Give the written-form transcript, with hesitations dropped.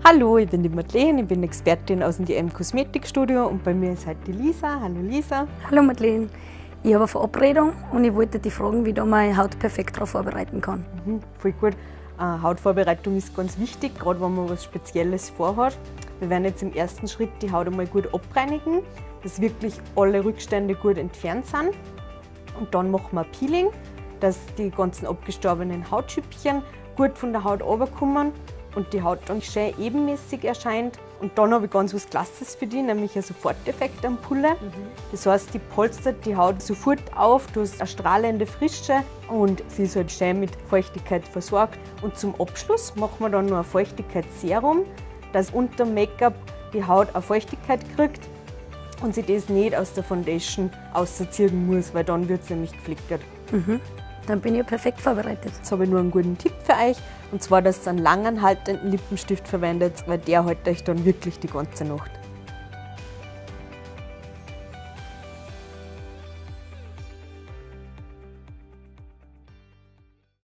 Hallo, ich bin die Madeleine, ich bin Expertin aus dem DM Kosmetikstudio und bei mir ist heute die Lisa. Hallo Lisa. Hallo Madeleine, ich habe eine Verabredung und ich wollte dich fragen, wie ich da meine Haut perfekt darauf vorbereiten kann. Voll gut. Hautvorbereitung ist ganz wichtig, gerade wenn man was Spezielles vorhat. Wir werden jetzt im ersten Schritt die Haut einmal gut abreinigen, dass wirklich alle Rückstände gut entfernt sind. Und dann machen wir Peeling, dass die ganzen abgestorbenen Hautschüppchen gut von der Haut runterkommen und die Haut dann schön ebenmäßig erscheint. Und dann habe ich ganz was Klasses für dich, nämlich eine Soforteffekt-Ampulle. Das heißt, die polstert die Haut sofort auf, du hast eine strahlende Frische und sie ist halt schön mit Feuchtigkeit versorgt. Und zum Abschluss machen wir dann noch ein Feuchtigkeitsserum, dass unter dem Make-up die Haut eine Feuchtigkeit kriegt und sie das nicht aus der Foundation ausziehen muss, weil dann wird es nämlich geflickert. Dann bin ich perfekt vorbereitet. Jetzt habe ich nur einen guten Tipp für euch, und zwar, dass ihr einen langen haltenden Lippenstift verwendet, weil der hält euch dann wirklich die ganze Nacht.